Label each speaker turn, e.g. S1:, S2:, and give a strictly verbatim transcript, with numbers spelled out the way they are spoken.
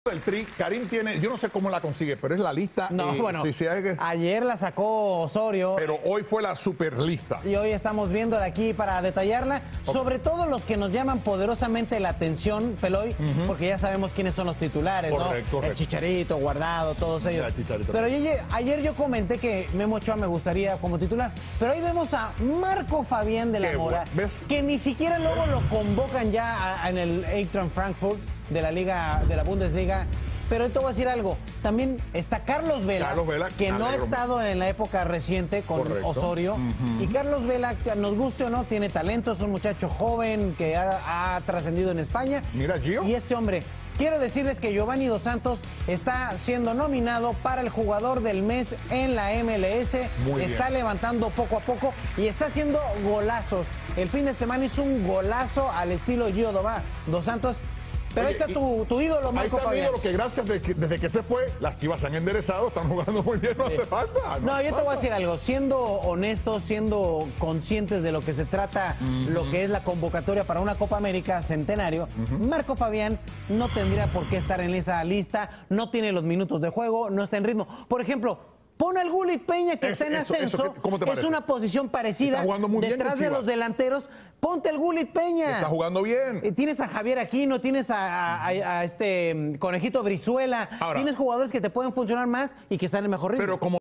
S1: del Tri, Karim tiene, yo no sé cómo la consigue, pero es la lista.
S2: No,
S1: eh,
S2: bueno,
S1: sí, sí, hay que,
S2: ayer la sacó Osorio.
S1: pero hoy fue la super lista.
S2: Y hoy estamos viéndola aquí para detallarla. Okay. Sobre todo los que nos llaman poderosamente la atención, Peloy, uh-huh. porque ya sabemos quiénes son los titulares, correcto, ¿no? Correcto. El Chicharito, Guardado, todos ellos. Pero ayer, ayer yo comenté que Memo Ochoa me gustaría como titular. Pero hoy vemos a Marco Fabián de la Mora, ¿ves? Que ni siquiera luego lo convocan ya a, en el Eintracht Frankfurt de la Liga, de la Bundesliga. Pero te voy a decir algo, también está Carlos Vela, Carlos Vela que no ha estado en la época reciente con Correcto. Osorio. Uh-huh. Y Carlos Vela, nos guste o no, tiene talento, es un muchacho joven que ha, ha trascendido en España.
S1: Mira, Gio.
S2: Y ese hombre, quiero decirles que Giovanni Dos Santos está siendo nominado para el jugador del mes en la M L S. Muy está bien. Levantando poco a poco y está haciendo golazos. El fin de semana hizo un golazo al estilo Gio Dos Santos. Pero Oye, ahí está tu, tu ídolo, Marco
S1: Fabián. Ahí está mi ídolo que gracias de que, desde que se fue, las Chivas se han enderezado, están jugando muy bien, no sí. hace falta. No,
S2: no
S1: hace
S2: yo
S1: falta.
S2: te voy a decir algo, siendo honestos, siendo conscientes de lo que se trata, uh-huh. lo que es la convocatoria para una Copa América Centenario, uh-huh. Marco Fabián no tendría por qué estar en esa lista, no tiene los minutos de juego, no está en ritmo. Por ejemplo, pon al Gullit Peña que es, está en eso, ascenso, eso, ¿cómo te parece? Es una posición parecida, está jugando muy detrás bien de los delanteros, ponte al Gullit Peña.
S1: Está jugando bien.
S2: Tienes a Javier Aquino, tienes a, a, a este Conejito Brizuela, Ahora, tienes jugadores que te pueden funcionar más y que están en mejor ritmo.
S1: Pero como